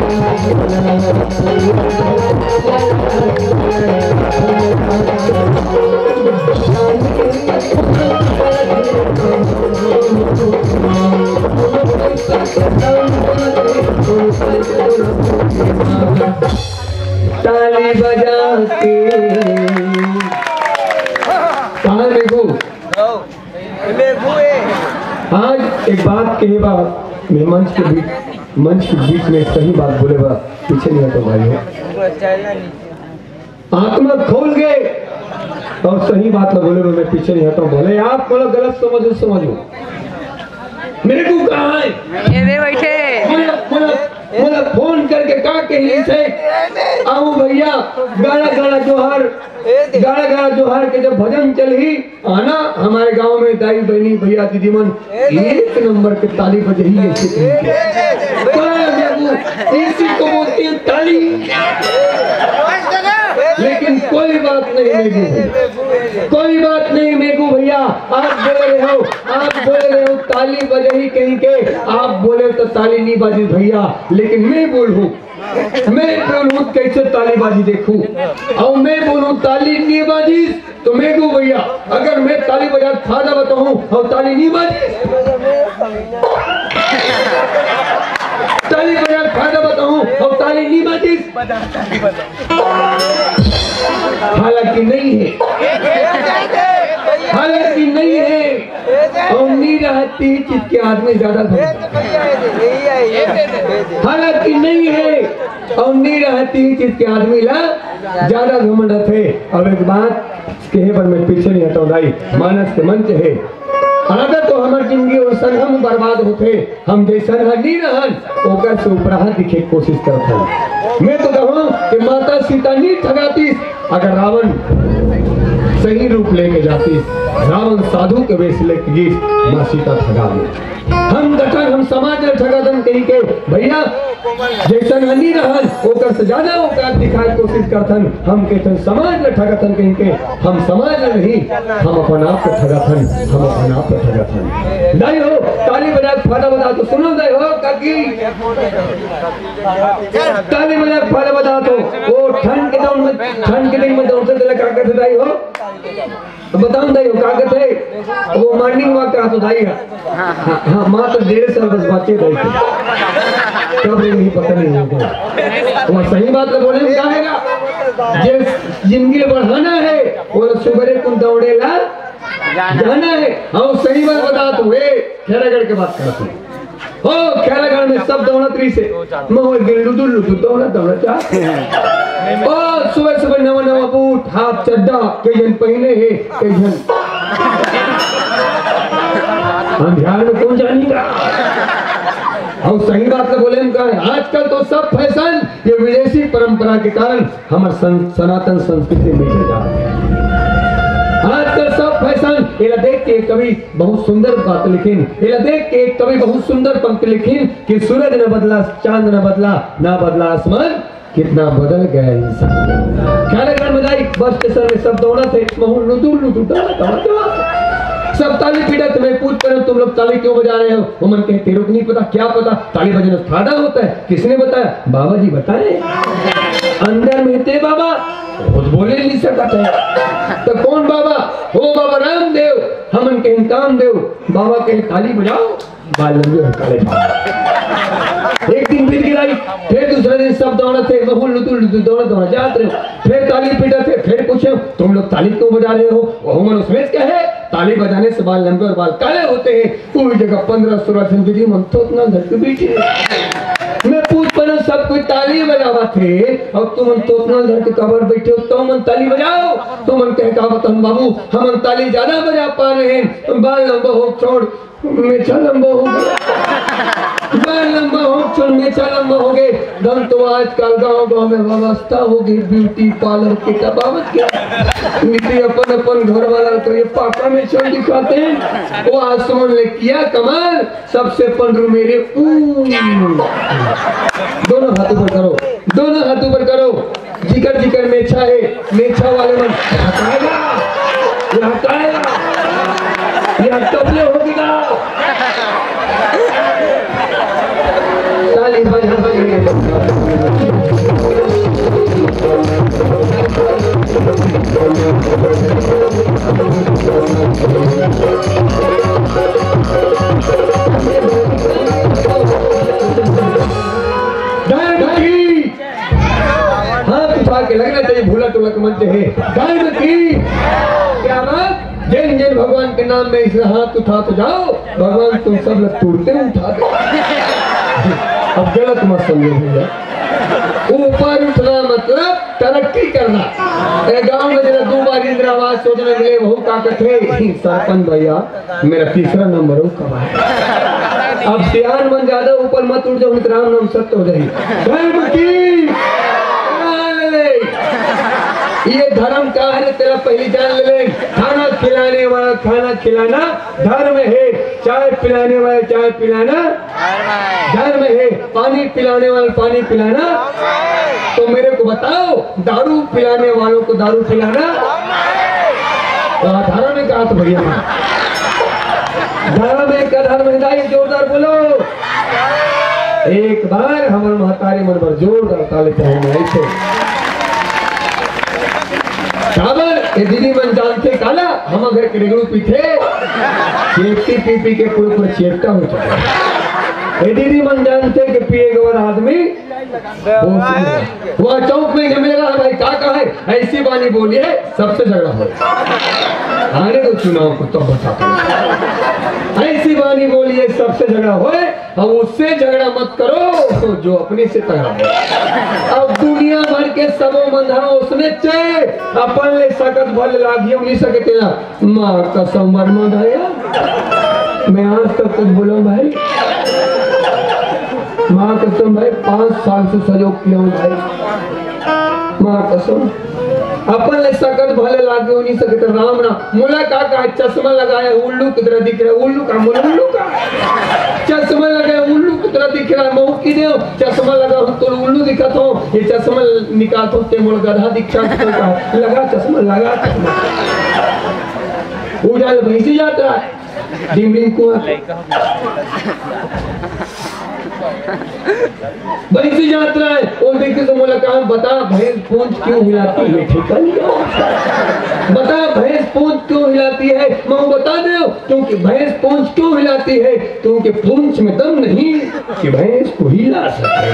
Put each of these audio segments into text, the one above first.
ताली बजा के कहाँ आज एक बात कहे बा मैं मंच के बीच में सही बात बोले बा पीछे नहीं हटो भाई आत्मा खोल गए और सही बात ना बोले मैं पीछे नहीं हटो बोले आप बोलो गलत समझो मेरे को कहाँ है ये बैठे बोला फोन करके कहा कहीं से आओ भैया गाड़ा जोहर के जब भजन चल ही आना हमारे गांव में दाई बहनी भैया दीदी मन एक नंबर के ताली बजे ही ऐसी को बोलती है ताली लेकिन कोई बात नहीं मेघू भैया आप बोल रहे हो ताली बजे ही कहीं के आप बोले तो ताली नहीं बाजी भैया लेकिन मैं बोलूं कैसे ताली बाजी देखूं और मैं बोलूं ताली नहीं बाजी तो मेघू भैया अगर मैं ताली बजा फायदा बताऊं और ताली नहीं बाजी ताली बजा फायदा बताऊं और ताली नहीं बाजी हालांकि नहीं है और नहीं रहती चीज के आदमी ज्यादा हालांकि नहीं है और नहीं रहती चीज के आदमी ला ज्यादा घमंड थे। अब एक बात कहे पर मैं पीछे नहीं हटाऊं भाई मानस के मंच है अगर तो हमारी जिंदगी और संगम बर्बाद होते हम जैसा नहीं रहन ओकर से ऊपर दिखे कोशिश करते मैं तो कहूँ कि माता सीता नहीं ठगाती अगर रावण सही रूप लेके जाती रावण साधु के वेश लेके माँ सीता ठगा दी हम समाज में ठगादन कहीं के भैया जैसा नहीं रहन ओकर से ज्यादा औकात दिखाए कोशिश करथन हम कहते समाज में ठगथन कहीं के हम समाज में नहीं हम अपन आप को ठगथन नहीं हो ताली बजा फाड़ा बजा तो सुनो नहीं हो काकी ताली बजा फाड़ा बजा तो वो ठंड के दिन में दौड़ते चले का करते दाई हो बताऊं दाई हो का करते वो मॉर्निंग वॉक करा तो दाई हाँ माँ तो 1.5 साल बस बच्चे दाई कब नहीं पता नहीं होगा वो सही बात तो बोले क्या है जे जिंदगी बढ़ाना है वो सुबह को दौड़ेला जाना है हाँ सही बात बता तू खेरागढ़ के बात करता हूँ हो खेरागढ़ में सब दौड़त रही से मोह गिल्लू दौड़ा चाह ओ सुबह नवा बूट हाफ चड्डा कई जन पहने है कई जन अंधियार में कौन जानेगा और सही बात तो बोले आजकल तो सब फैशन ये विदेशी परंपरा के कारण हमारे सनातन संस्कृति में जा रहा है आजकल सब फैशन ये देख के कभी बहुत सुंदर बात लिखीन ये देख के कभी बहुत सुंदर पंक्ति लिखीन कि सूरज न बदला चांद न बदला आसमान कितना बदल गया इंसान खेरागढ़ में जाई बस स्टेशन में सब दौड़ा थे सब ताली पीटा तुम्हें पूछ कर तुम लोग ताली क्यों बजा रहे हो वो मन कहे तेरे को नहीं पता क्या पता ताली बजाना फायदा होता है किसने बताया बाबा जी बताए अंदर में थे बाबा खुद बोले नहीं सकते तो कौन बाबा हो बाबा रामदेव हमन कहे कामदेव बाबा कहे ताली बजाओ बाल एक दिन बीत गिराई फिर दूसरे दिन सब दौड़ा थे दौड़ा जाते रहे फिर ताली पीटा थे फिर पूछे तुम लोग ताली क्यों बजा रहे हो वो मन उसमें कहे ताली बजाने से बाल लंबे और बाल काले होते हैं पूरी जगह 15-16 दिन विधि मन तो उतना धरती बीठी मैं पूछ पर सब कोई ताली बजावा थे और तुम तो उतना धर के कबर बैठे हो तो मन ताली बजाओ तो मन कहे का बताऊं बाबू हम ताली ज्यादा बजा पा रहे हैं बाल लंबा हो छोड़ मेचा लंबा हो गया बाल लंबा हो छोड़ मेचा लंबा हो गए धन तो आजकल गांव में व्यवस्था होगी ब्यूटी पार्लर के तबावत के नीति अपन घर वाला को ये पापा में चल दिखाते हैं वो आसमान ने किया कमाल सबसे 15 मेरे दोनों हाथों पर करो जिकर मेछा है मेछा वाले मन हटाएगा ये तबले होगी ना ताली बजा के लगना चाहिए भूला टोला के मंच है गाय की क्या बात जिन जिन भगवान के नाम में इसे हाथ उठा तो जाओ भगवान तुम सब लोग तोड़ते उठा दो। अब गलत मत समझो भैया, ऊपर उठना मतलब तरक्की करना। गांव में जरा 2 बार इंदिरा आवास सोचने मिले बहु का कथे सरपंच भैया मेरा तीसरा नंबर हो कब है। अब सियान बन ज्यादा ऊपर मत उठ जाओ, राम नाम सत्य हो जाएगी। ये धर्म का है तेरा पहली जान ले। खाना खिलाने वाला खाना खिलाना धर्म है, चाय पिलाने वाला चाय पिलाना धर्म है, पानी पिलाने वाला पानी पिलाना। तो मेरे को बताओ दारू पिलाने वालों को दारू पिलाना धर्म है कहा? तो भैया धर्म है का? धर्म है जोरदार बोलो। एक बार हमारे महतारी मन पर जोरदार ताली चाहिए। ये दीदी मन जानते काला हम घर के रेगड़ू पीछे चेपती पी के पूरे पूरे चेपटा हो चुका। ये दीदी मन जानते कि पिए के बाद आदमी वह चौक में मिलेगा भाई का है ऐसी बानी बोलिए सबसे झगड़ा हो। आने दो चुनाव को तो बता ऐसी बानी बोलिए सबसे झगड़ा हो। अब उससे झगड़ा मत करो जो अपने से तगड़ा हो। अब दुनिया भर के सबो बंधा उसने चे अपन ले सकत भल लागी नहीं सके तेरा माँ कसम वर्मा भैया मैं आज तक कुछ बोलो भाई माँ कसम भाई 5 साल से सहयोग किया हूँ भाई माँ कसम अपन ले सकत भले लागे नहीं सके तो राम ना मुला का चश्मा लगाया उल्लू की तरह दिख रहा है। उल्लू का मुला उल्लू का चश्मा लगाया उल्लू की तरह दिख रहा है। मऊ की दे चश्मा लगा तो उल्लू दिखा तो ये चश्मा निकाल तो ते मोड़ गधा दिखा लगा चश्मा लगा चश्मा उजाल भैंसी जाता है डिमडिम कुआं भैंसी यात्रा है और देखिए तो मुलाकात बता भैंस पूंछ क्यों हिलाती है? बता भैंस पूंछ क्यों हिलाती है? मैं बता दे क्योंकि भैंस पूंछ क्यों हिलाती है? क्योंकि पूंछ में दम नहीं कि भैंस को हिला सके।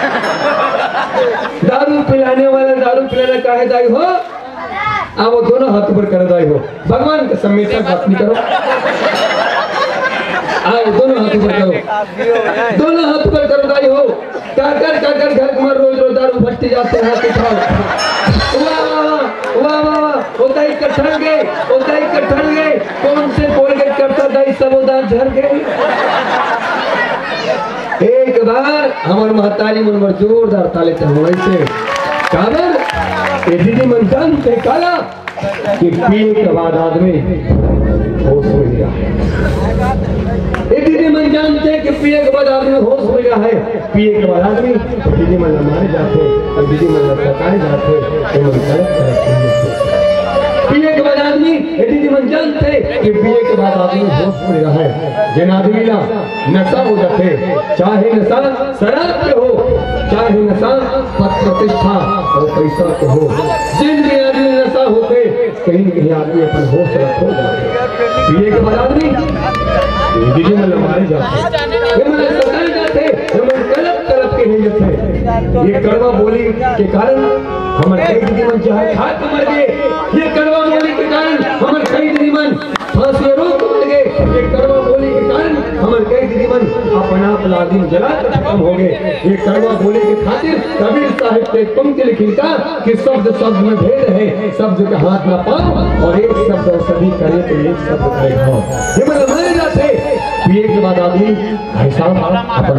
दारू पिलाने वाला दारू पिलाना काहे दाई हो? आप वो दोनों हाथ ऊपर कर दाई हो। भगवान के सम्मेलन बात नहीं करो। आओ दोनों हाथ ऊपर करो, दोनों हाथ ऊपर करो दाई हो। काकर घर में रोज रोज दारू भट्टी जाते हैं हाथ उठाओ। वाह होता ही कठन गए कौन से कोलगेट करता दाई सब उदार झर गए। एक बार हमारे महतारी मन पर जोरदार ताले चढ़ाए काबर ये दीदी मन जानते काला कि पिए के बाद आदमी होश हो गया है। ये दीदी मन जानते कि पिए के बाद आदमी होश हो गया है। पिए के बाद आदमी दीदी मन मारे जाते और दीदी मन सताए जाते पिए के बाद आदमी दीदी मन जानते कि पिए के बाद आदमी होश हो गया है। जिन आदमी ना नशा हो जाते चाहे नशा शराब पे हो चाहे नशा पद प्रतिष्ठा और पैसा पे हो जिन भी आदमी नशा होते कहीं न कहीं आदमी अपन होश खो जाते। पिए के बाद आदमी दीदी मन मारे जाते सताए जाते तड़प के नहीं जाते। ये कड़वा बोली के कारण हमारे कई दीदी मन चाहे हाथ मर गए। ये कड़वा बोली के कारण हमारे कई दीदी मन फांसी रोक मर गए। ये कड़वा बोली के कारण हमारे कई दीदी मन अपना लादिन जला कर खत्म हो गए। ये कड़वा बोली के खातिर कबीर साहिब ने पंक्ति लिखी था कि शब्द शब्द में भेद है, शब्द का हाथ ना पाओ और एक शब्द और सभी करे तो एक शब्द करे। ये मतलब मारे जाते पिए के बाद आदमी भाई साहब